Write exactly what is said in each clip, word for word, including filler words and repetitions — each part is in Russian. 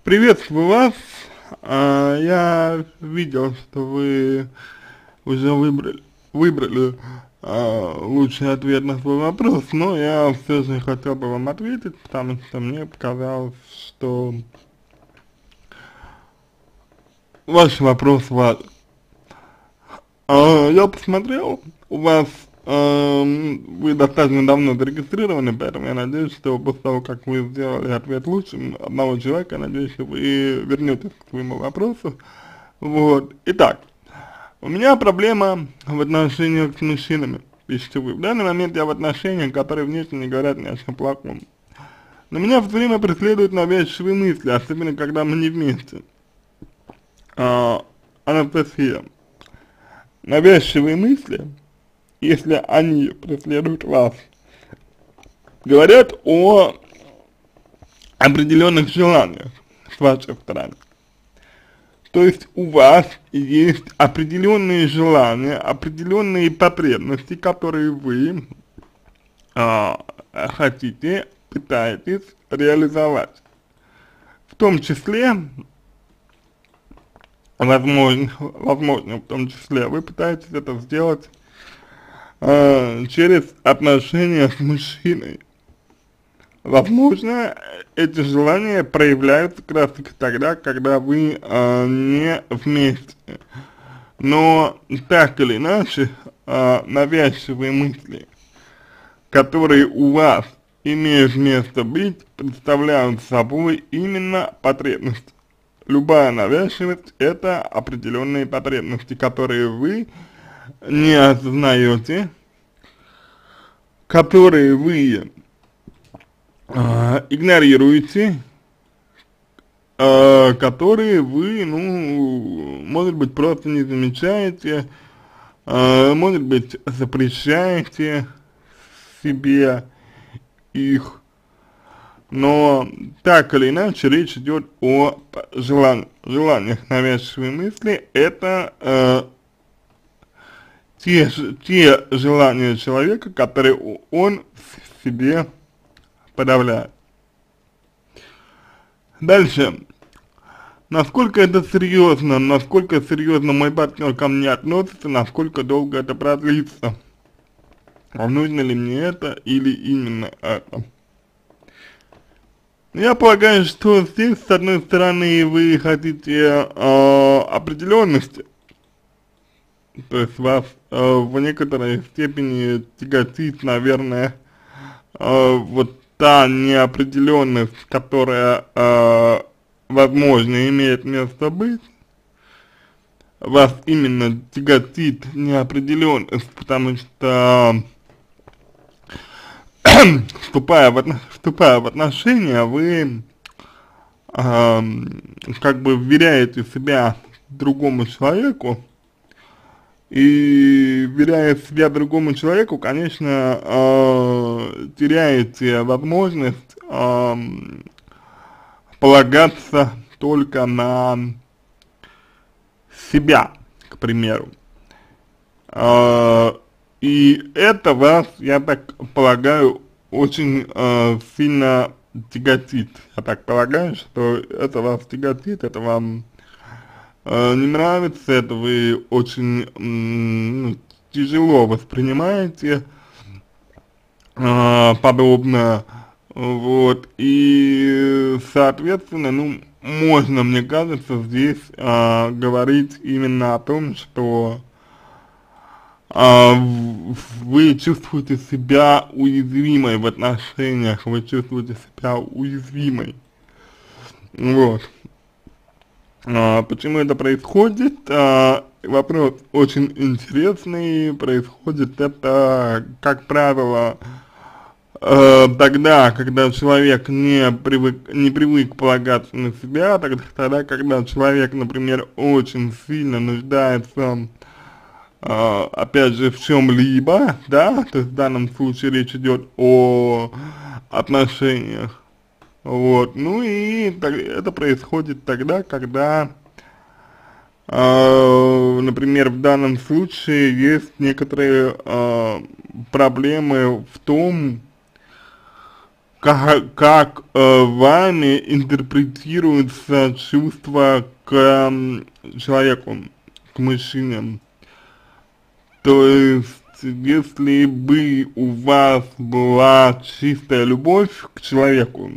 Приветствую вас. А, я видел, что вы уже выбрали, выбрали а, лучший ответ на свой вопрос, но я все же хотел бы вам ответить, потому что мне показалось, что ваш вопрос важен. А, я посмотрел, у вас эм, вы достаточно давно зарегистрированы, поэтому я надеюсь, что после того, как вы сделали ответ лучшим одного человека, я надеюсь, что вы вернетесь к своему вопросу. Вот. Итак, у меня проблема в отношениях с мужчинами, пишите вы. В данный момент я в отношениях, которые внешне не говорят ни о чем плохом. Но меня все время преследуют навязчивые мысли, особенно когда мы не вместе. А, Анастасия, навязчивые мысли, если они преследуют вас, говорят о определенных желаниях с вашей стороны. То есть у вас есть определенные желания, определенные потребности, которые вы а, хотите, пытаетесь реализовать. В том числе, возможно, возможно, в том числе вы пытаетесь это сделать а, через отношения с мужчиной. Возможно, эти желания проявляются как раз таки тогда, когда вы а, не вместе. Но так или иначе, а, навязчивые мысли, которые у вас имеют место быть, представляют собой именно потребность. Любая навязчивость – это определенные потребности, которые вы не осознаете, которые вы э, игнорируете, э, которые вы, ну, может быть, просто не замечаете, э, может быть, запрещаете себе их, но так или иначе речь идет о желан желаниях. Навязчивые мысли – это э, те, те желания человека, которые он в себе подавляет. Дальше. Насколько это серьезно, насколько серьезно мой партнер ко мне относится, насколько долго это продлится. А нужно ли мне это или именно это? Я полагаю, что здесь, с одной стороны, вы хотите э, определенности, то есть вас э, в некоторой степени тяготит, наверное, э, вот та неопределенность, которая, э, возможно, имеет место быть. Вас именно тяготит неопределенность, потому что вступая в, вступая в отношения, вы э, как бы вверяете себя другому человеку, и вверяя себя другому человеку, конечно, э, теряете возможность э, полагаться только на себя, к примеру. Э, И это вас, я так полагаю, очень э, сильно тяготит. Я так полагаю, что это вас тяготит, это вам э, не нравится, это вы очень ну, тяжело воспринимаете э, подобное. Вот. И, соответственно, ну, можно, мне кажется, здесь э, говорить именно о том, что А, вы чувствуете себя уязвимой в отношениях, вы чувствуете себя уязвимой. Вот. А, почему это происходит? А, вопрос очень интересный. Происходит это, как правило, э, тогда, когда человек не привык, не привык полагаться на себя, тогда, тогда, когда человек, например, очень сильно нуждается Uh, опять же, в чем-либо, да, то есть в данном случае речь идет о отношениях, вот, ну и так, это происходит тогда, когда, uh, например, в данном случае есть некоторые uh, проблемы в том, как, как э, вами интерпретируется чувство к э, человеку, к мужчине. То есть, если бы у вас была чистая любовь к человеку,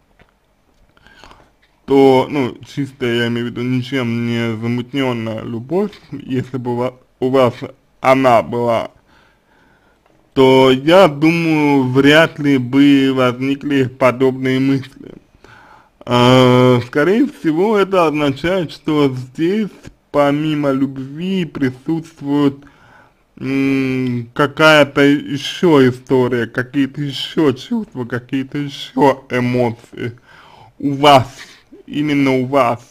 то, ну, чистая, я имею в виду, ничем не замутненная любовь, если бы у вас, у вас она была, то я думаю, вряд ли бы возникли подобные мысли. А, скорее всего, это означает, что здесь помимо любви присутствует какая-то еще история, какие-то еще чувства, какие-то еще эмоции у вас, именно у вас.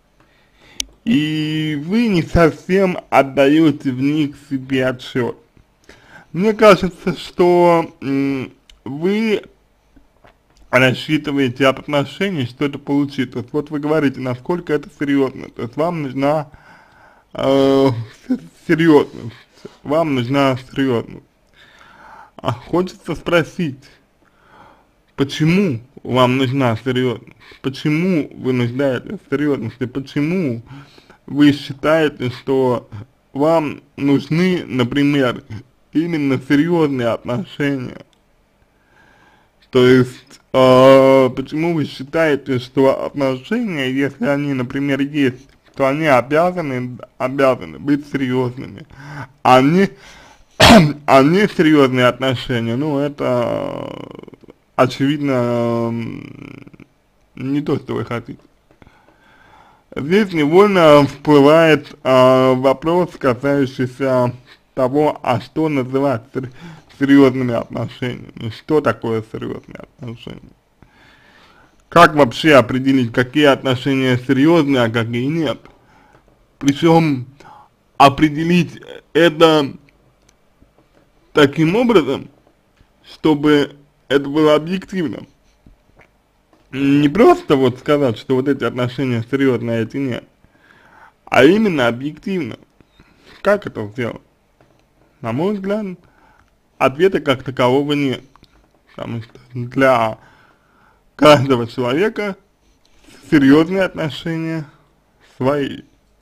И вы не совсем отдаете в них себе отчет. Мне кажется, что м, вы рассчитываете от отношений что-то получить. То есть вот вы говорите, насколько это серьезно. То есть вам нужна э, серьезность. Вам нужна серьезность. А хочется спросить, почему вам нужна серьезность? Почему вы нуждаетесь в серьезности? Почему вы считаете, что вам нужны, например, именно серьезные отношения? То есть, э, почему вы считаете, что отношения, если они, например, есть, то они обязаны, обязаны быть серьезными, а не, а не серьезные отношения, ну, это, очевидно, не то, что вы хотите. Здесь невольно всплывает э, вопрос, касающийся того, а что называть серьезными отношениями, что такое серьезные отношения. Как вообще определить, какие отношения серьезные, а какие нет? Причем определить это таким образом, чтобы это было объективно. Не просто вот сказать, что вот эти отношения серьезные, а эти нет, а именно объективно. Как это сделать? На мой взгляд, ответа как такового нет. Потому что для каждого человека серьезные отношения свои.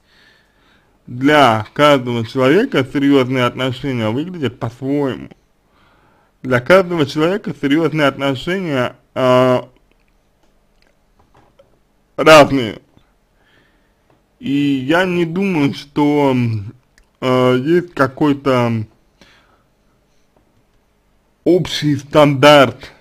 Для каждого человека серьезные отношения выглядят по-своему. Для каждого человека серьезные отношения э, разные. И я не думаю, что э, есть какой-то общий стандарт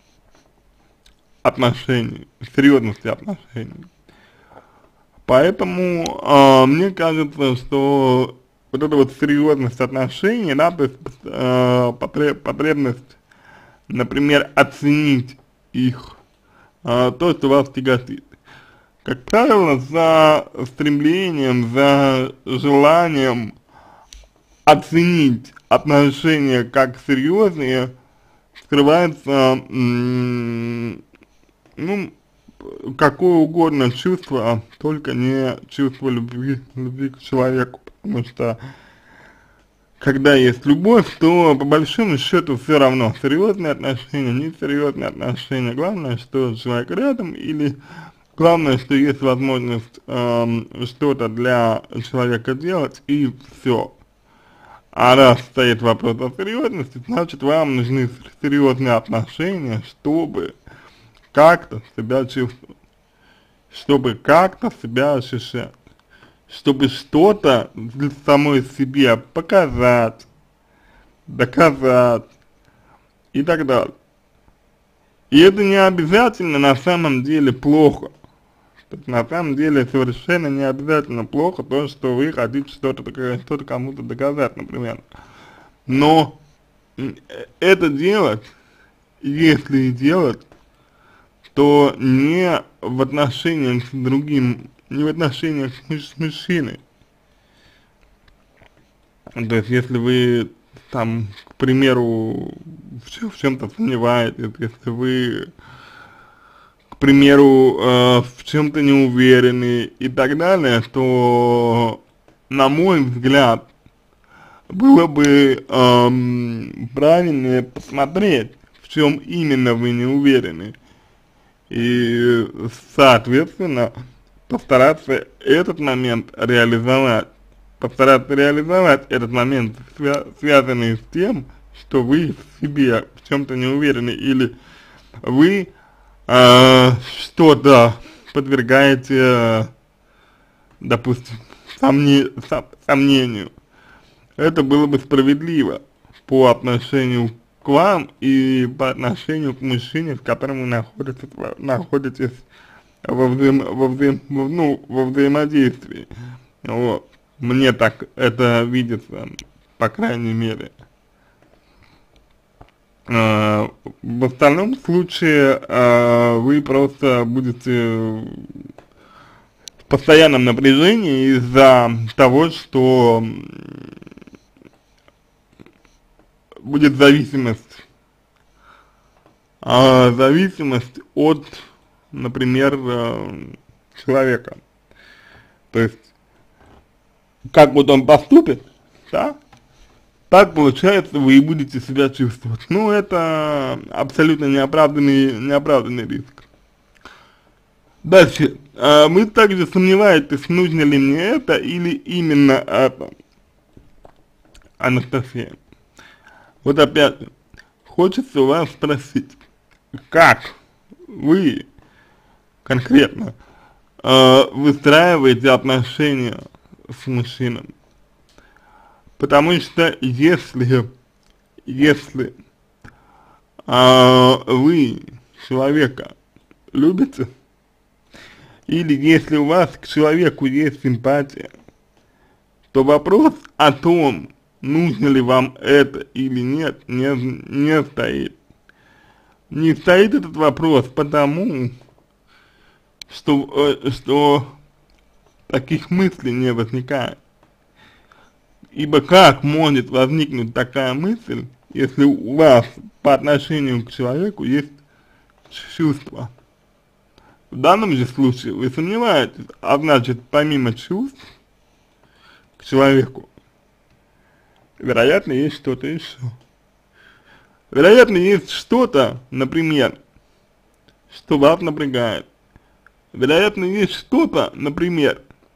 отношений, серьезности отношений. Поэтому э, мне кажется, что вот эта вот серьезность отношений, да, то есть э, потреб, потребность, например, оценить их, э, то, что вас тяготит. Как правило, за стремлением, за желанием оценить отношения как серьезные скрывается, м, ну, какое угодно чувство, только не чувство любви, любви к человеку, потому что когда есть любовь, то по большому счету все равно, серьезные отношения, несерьезные отношения, главное, что человек рядом, или главное, что есть возможность эм, что-то для человека делать, и все. А раз стоит вопрос о серьезности, значит, вам нужны серьезные отношения, чтобы как-то себя чувствовать, чтобы как-то себя ощущать, чтобы что-то для самой себе показать, доказать и так далее. И это не обязательно на самом деле плохо. То есть на самом деле совершенно не обязательно плохо то, что вы хотите что-то что-то кому-то доказать, например. Но это делать, если делать, то не в отношениях с другим, не в отношениях с мужчиной. То есть, если вы там, к примеру, в, в чем-то сомневаетесь, если вы, к примеру, э, в чем-то не уверены и так далее, то, на мой взгляд, было бы эм, правильнее посмотреть, в чем именно вы не уверены, и, соответственно, постараться этот момент реализовать, постараться реализовать этот момент, свя связанный с тем, что вы в себе в чем-то не уверены, или вы э, что-то подвергаете, допустим, сомне сом сомнению. Это было бы справедливо по отношению к вам и по отношению к мужчине, с которым вы находитесь, находитесь во, взаим, во, взаим, ну, во взаимодействии. Вот. Мне так это видится, по крайней мере. А, в остальном случае а, вы просто будете в постоянном напряжении из-за того, что будет зависимость, а, зависимость от, например, человека. То есть, как вот он поступит, да, так, получается, вы и будете себя чувствовать. Ну, это абсолютно неоправданный, неоправданный риск. Дальше. А, вы также сомневаетесь, нужно ли мне это или именно это, Анастасия. Вот опять же, хочется у вас спросить, как вы конкретно э, выстраиваете отношения с мужчиной? Потому что если, если э, вы человека любите, или если у вас к человеку есть симпатия, то вопрос о том, нужно ли вам это или нет, не, не стоит. Не стоит этот вопрос потому, что, что таких мыслей не возникает. Ибо как может возникнуть такая мысль, если у вас по отношению к человеку есть чувства? В данном же случае вы сомневаетесь, а значит, помимо чувств к человеку, вероятно, есть что-то еще. Вероятно, есть что-то, например, что вас напрягает. Вероятно, есть что-то, например,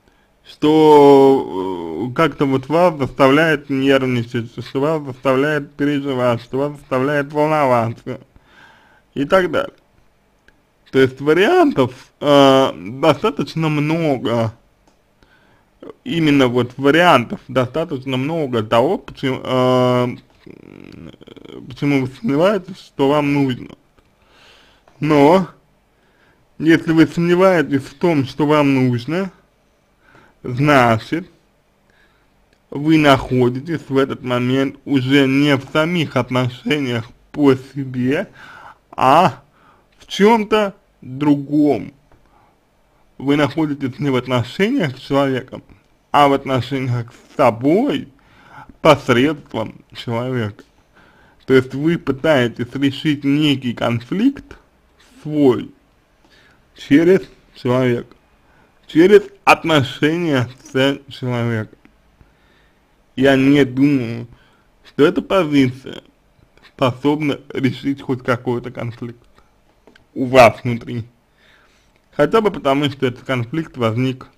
что как-то вот вас заставляет нервничать, что вас заставляет переживать, что вас заставляет волноваться и так далее. То есть вариантов э, достаточно много. Именно вот вариантов достаточно много того, почему, э, почему вы сомневаетесь, что вам нужно. Но, если вы сомневаетесь в том, что вам нужно, значит, вы находитесь в этот момент уже не в самих отношениях по себе, а в чем-то другом. Вы находитесь не в отношениях с человеком, а в отношениях с собой посредством человека. То есть вы пытаетесь решить некий конфликт свой через человека, через отношения с человеком. Я не думаю, что эта позиция способна решить хоть какой-то конфликт у вас внутри. Хотя бы потому, что этот конфликт возник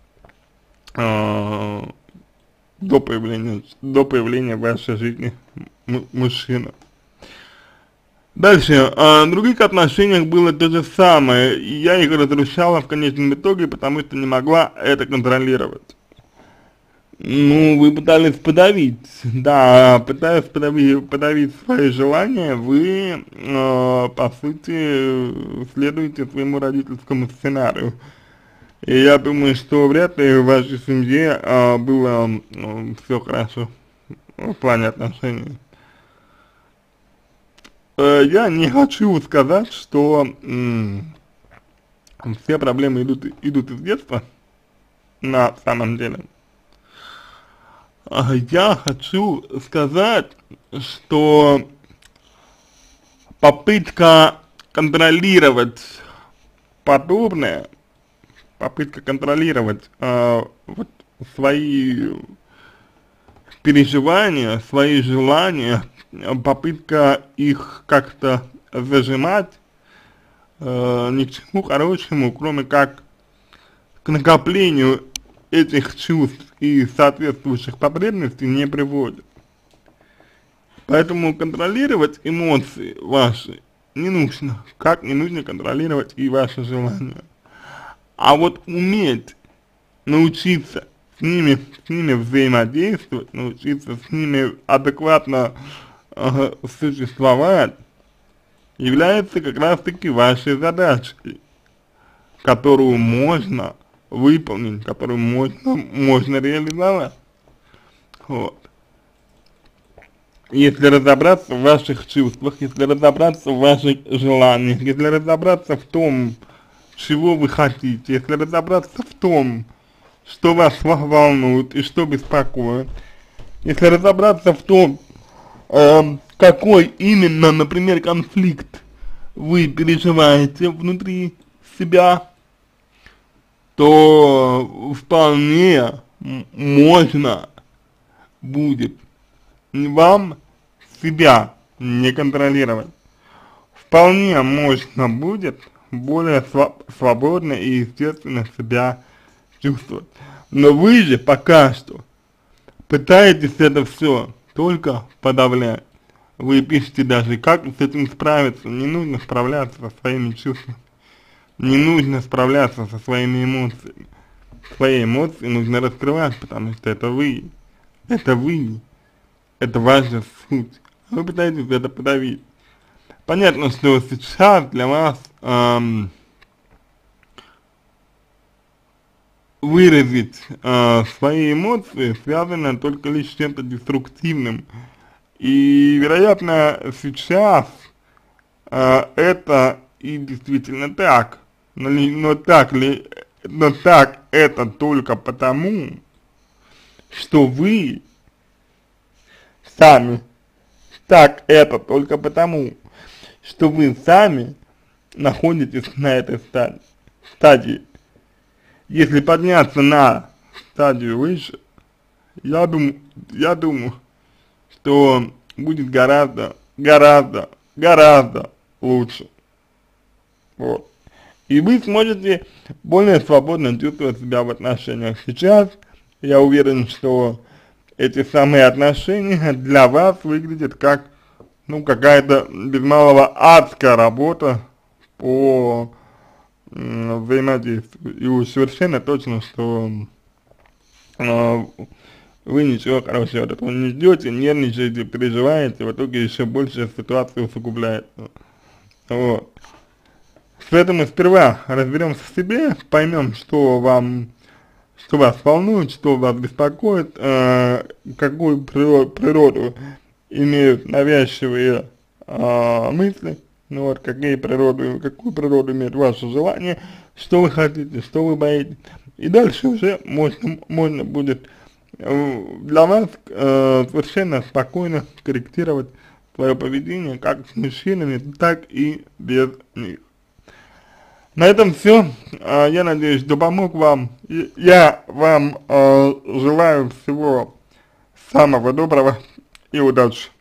э, до появления, до появления в вашей жизни мужчины. Дальше, э, в других отношениях было то же самое, и я их разрушала в конечном итоге, потому что не могла это контролировать. Ну, вы пытались подавить, да, пытаясь подавить, подавить свои желания, вы, э, по сути, следуете своему родительскому сценарию. И я думаю, что вряд ли в вашей семье э, было э, все хорошо в плане отношений. Э, я не хочу сказать, что э, все проблемы идут, идут из детства, на самом деле. Я хочу сказать, что попытка контролировать подобное, попытка контролировать э, вот свои переживания, свои желания, попытка их как-то зажимать, э, ни к чему хорошему, кроме как к накоплению этих чувств и соответствующих потребностей не приводит. Поэтому контролировать эмоции ваши не нужно, как не нужно контролировать и ваши желания. А вот уметь научиться с ними, с ними взаимодействовать, научиться с ними адекватно э, существовать, является как раз таки вашей задачей, которую можно выполнить, которую можно, можно реализовать. Вот. Если разобраться в ваших чувствах, если разобраться в ваших желаниях, если разобраться в том, чего вы хотите, если разобраться в том, что вас волнует и что беспокоит, если разобраться в том, э, какой именно, например, конфликт вы переживаете внутри себя, то вполне можно будет вам себя не контролировать. Вполне можно будет более свободно и естественно себя чувствовать. Но вы же пока что пытаетесь это все только подавлять. Вы пишете даже, как с этим справиться. Не нужно справляться со своими чувствами. Не нужно справляться со своими эмоциями. Свои эмоции нужно раскрывать, потому что это вы. Это вы. Это ваша суть. Вы пытаетесь это подавить. Понятно, что сейчас для вас эм, выразить э, свои эмоции связано только лишь с чем-то деструктивным. И, вероятно, сейчас э, это и действительно так. Но, но так ли, но так это только потому, что вы сами, так это только потому, что вы сами находитесь на этой стадии. стадии. Если подняться на стадию выше, я думаю, я думаю, что будет гораздо, гораздо, гораздо лучше. Вот. И вы сможете более свободно чувствовать себя в отношениях. Сейчас я уверен, что эти самые отношения для вас выглядят как, ну, какая-то без малого адская работа по э, взаимодействию. И уж совершенно точно, что э, вы ничего хорошего от этого не ждете, нервничаете, переживаете, в итоге еще больше ситуация усугубляется. Вот. Поэтому сперва разберемся в себе, поймем, что вам, что вас волнует, что вас беспокоит, э, какую природу, природу имеют навязчивые э, мысли, ну вот, какие природы, какую природу имеет ваше желание, что вы хотите, что вы боитесь. И дальше уже можно, можно будет э, для вас э, совершенно спокойно корректировать свое поведение как с мужчинами, так и без них. На этом все. Я надеюсь, что помог вам. Я вам э, желаю всего самого доброго и удачи.